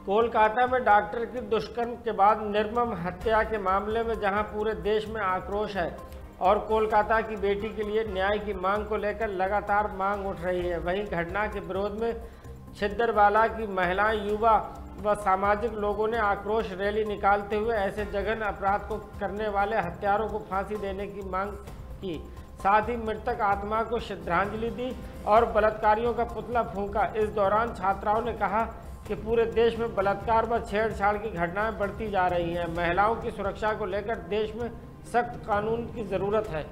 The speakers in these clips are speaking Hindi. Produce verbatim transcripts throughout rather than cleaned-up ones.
कोलकाता में डॉक्टर की दुष्कर्म के बाद निर्मम हत्या के मामले में जहां पूरे देश में आक्रोश है और कोलकाता की बेटी के लिए न्याय की मांग को लेकर लगातार मांग उठ रही है, वहीं घटना के विरोध में छिंदवाड़ा की महिलाएं, युवा व सामाजिक लोगों ने आक्रोश रैली निकालते हुए ऐसे जघन्य अपराध को करने वाले हत्यारों को फांसी देने की मांग की। साथ ही मृतक आत्मा को श्रद्धांजलि दी और बलात्कारियों का पुतला फूंका। इस दौरान छात्राओं ने कहा कि पूरे देश में बलात्कार व छेड़छाड़ की घटनाएं बढ़ती जा रही हैं। महिलाओं की सुरक्षा को लेकर देश में सख्त कानून की जरूरत है।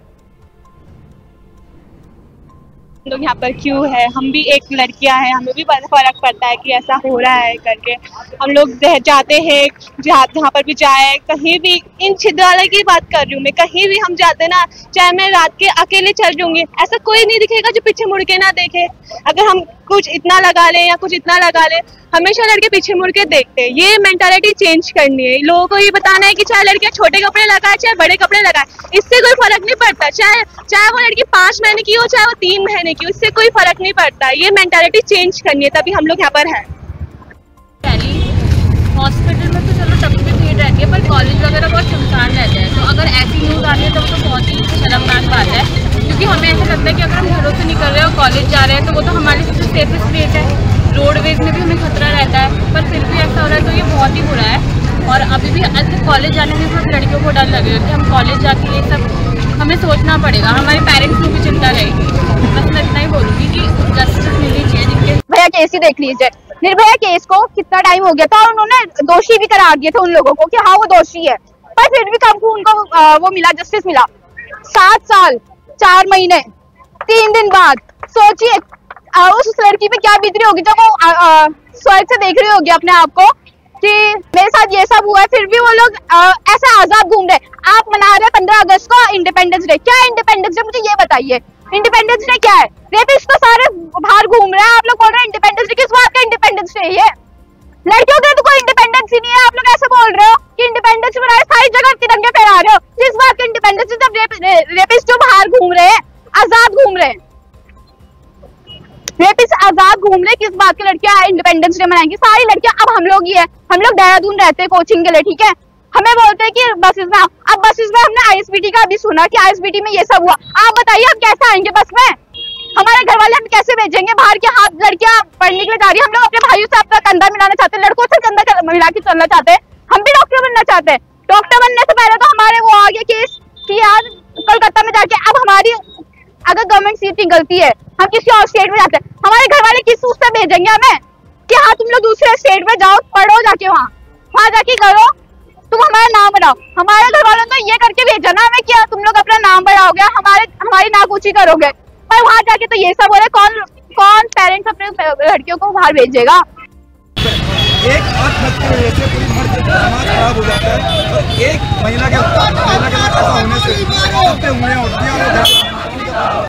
लोग यहाँ पर क्यों है, हम भी एक लड़कियां हैं, हमें भी फर्क पड़ता है कि ऐसा हो रहा है करके। हम लोग जाते हैं जहाँ जहाँ पर भी जाए, कहीं भी, इन छिंदवाड़ा की बात कर रही हूँ मैं, कहीं भी हम जाते ना, चाहे मैं रात के अकेले चल जाऊंगी, ऐसा कोई नहीं दिखेगा जो पीछे मुड़ के ना देखे। अगर हम कुछ इतना लगा ले या कुछ इतना लगा ले, हमेशा लड़के पीछे मुड़ के देखते हैं। ये मेंटालिटी चेंज करनी है। लोगों को ये बताना है कि चाहे लड़कियां छोटे कपड़े लगाए चाहे बड़े कपड़े लगाए, इससे कोई फर्क नहीं पड़ता। चाहे चाहे वो लड़की पांच महीने की हो चाहे वो तीन महीने की, इससे कोई फर्क नहीं पड़ता। ये मेंटालिटी चेंज करनी है, तभी हम लोग यहाँ पर हैं। हॉस्पिटल में तो चलो तभी भी भीड़ रहती है, पर कॉलेज वगैरह बहुत सुनसान रहते हैं। तो अगर ऐसी न्यूज़ आ रही है तो वो तो बहुत ही शर्मनाक बात है, क्योंकि हमें ऐसा लगता है कि अगर हम घरों से निकल रहे हैं और कॉलेज जा रहे हैं तो वो तो हमारे सबसे सेफेस्ट प्लेस है। रोडवेज में भी हमें खतरा रहता है, पर फिर भी ऐसा हो रहा है तो ये बहुत ही बुरा है। और अभी भी आज कॉलेज जाने में सब लड़कियों को डर लगेगा कि हम कॉलेज जाके ये सब हमें सोचना पड़ेगा, हमारे पेरेंट्स को भी चिंता रहेगी। बस मैं इतना ही बोलूँगी कि जस्टिस मिलनी चाहिए। जिनके भैया केस ही देख लीजिए, निर्भया केस को कितना टाइम हो गया था और उन्होंने दोषी भी करार दिए थे उन लोगों को कि हाँ वो दोषी है, पर फिर भी कब उनको वो मिला, जस्टिस मिला। सात साल चार महीने तीन दिन बाद सोचिए उस लड़की पे क्या बीत रही होगी जब वो स्वर्ग से देख रही होगी अपने आप को कि मेरे साथ ये सब हुआ है, फिर भी वो लोग ऐसे आजाद घूम रहे। आप मना रहे पंद्रह अगस्त को इंडिपेंडेंस डे, क्या इंडिपेंडेंस डे, मुझे ये बताइए इंडिपेंडेंस डे क्या है? रेपिस्ट तो सारे बाहर घूम रहे हैं, आप लोग बोल रहे हैं इंडिपेंडेंस डे। किस बात का इंडिपेंडेंस डे? ये लड़कियों के तो कोई इंडिपेंडेंस ही नहीं है। आप लोग ऐसे बोल रहे हो कि इंडिपेंडेंस मनाए, सारी जगह तिरंगे फहरा रहे हो। किस बात का इंडिपेंडेंस? जब रेप, रेपिस्ट जो बाहर घूम रहे हैं, आजाद घूम रहे हैं, रेपिस्ट आजाद घूम रहे, किस बात की लड़कियां इंडिपेंडेंस डे मनाएंगी? सारी लड़कियां, अब हम लोग ही है, हम लोग देहरादून रहते हैं कोचिंग के लिए, ठीक है, हमें बोलते हैं कि बसेस में, अब बसेस में हमने आईएसबीटी का अभी सुना कि आईएसबीटी में ये सब हुआ। आप बताइए हम कैसे आएंगे बस में? हमारे घर वाले हम कैसे भेजेंगे? बाहर के हाथ लड़कियां पढ़ने के लिए जा रही है, हम लोग अपने भाइयों से अपना कंधा मिलाना चाहते हैं, लड़कों से कंधा मिला के चलना चाहते हैं। हम भी डॉक्टर बनना चाहते हैं। डॉक्टर बनने से पहले तो हमारे वो आ गया केस कि यार कोलकाता में जाके, अब हमारी अगर गवर्नमेंट सीट की गलती है, हम किसी और स्टेट में जाते हैं, हमारे घर वाले किस सूट से भेजेंगे हमें कि हाँ तुम लोग दूसरे स्टेट में जाओ, पढ़ो जाके, वहाँ वहाँ जाके करो, तुम हमारा नाम बढ़ाओ। हमारे घर वालों ने ये करके भेजा ना हमें, क्या तुम लोग अपना नाम बढ़ाओगे, हमारे हमारी नाक ऊंची करोगे, पर वहाँ जाके तो ये सब हो रहा है। कौन कौन पेरेंट्स अपने लड़कियों को बाहर भेजेगा? एक आठ बच्चे की वजह से पूरी समाज खराब हो जाता है, और एक महिला के महिला के साथ ऐसा होने से उंगलियां उठती हैं और